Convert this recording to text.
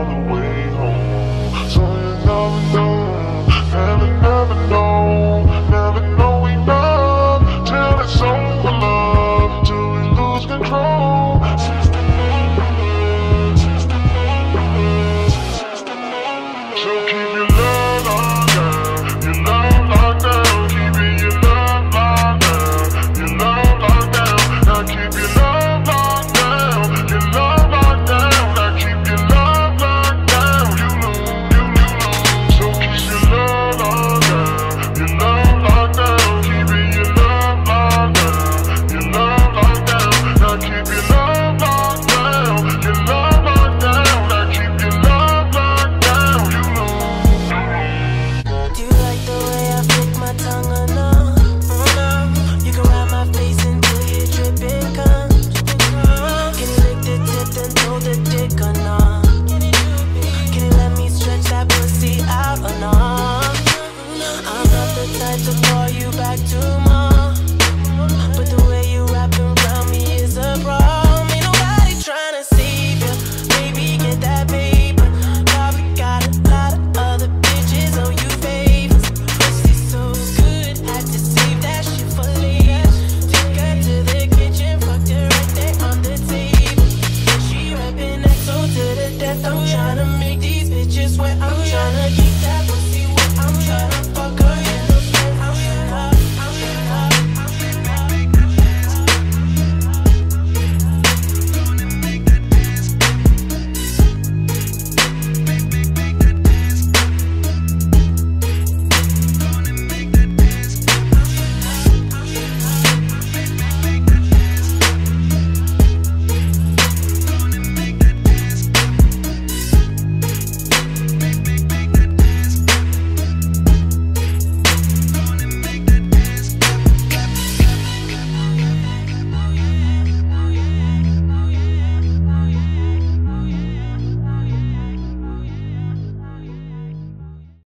all the way home. So you never know enough till it's over, love, till we lose control. So keep your love locked down, your love locked down, keeping your love locked down, your love locked down. Now keep your love locked down, your love locked down. Now keep your love locked down. You lose. So keep your love locked down, your love locked down, keeping your love locked down, your love locked down. Now keep your love locked down, your love locked down. Now keep your love locked down. You lose. Do you like the way I flick my tongue or no? You can ride my face until you're dripping cum. Can you lick the tip then throw the dick or no? Can you let me stretch that pussy out or no? I'm not the type to call you back tomorrow, but the way you wrap around me is a problem. Ain't nobody tryna save you. Baby, get that paper. Probably got a lot of other bitches on you favors. Pussy so good, had to save that shit for later. Took her to the kitchen, fucked her right there on the table. And she rapping XO to the death. I'm tryna make these bitches wet. I'm tryna keep that pussy wet. I'm tryna fuck her